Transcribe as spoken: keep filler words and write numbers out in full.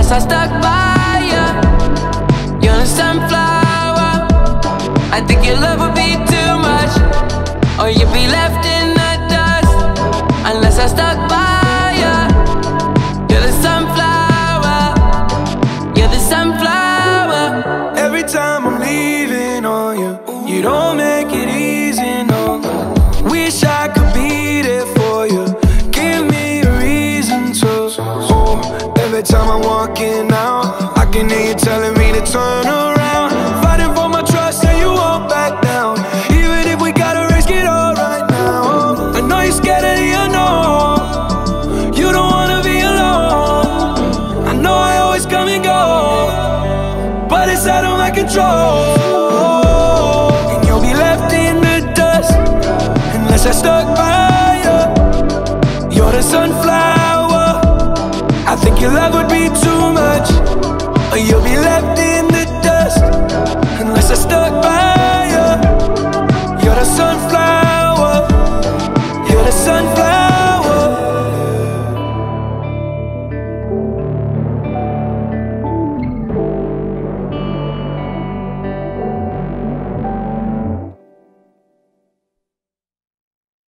unless I stuck by you. You're the sunflower. I think your love would be too much, or you'd be left in the dust unless I stuck by you. You're the sunflower. You're the sunflower. Every time I'm leaving on you, you don't make it easy, no. Wish I could be there for you. Give me a reason to. Oh, every time I'm walking out, I can hear you telling me to turn around. Fighting for my trust and you won't back down. Even if we gotta risk it all right now. I know you're scared of the unknown. You don't wanna be alone. I know I always come and go, but it's out of my control. And you'll be left in the dust unless I stuck by you. You're the sunflower. I think your love would be too much, or you'll be left in the dust unless I stuck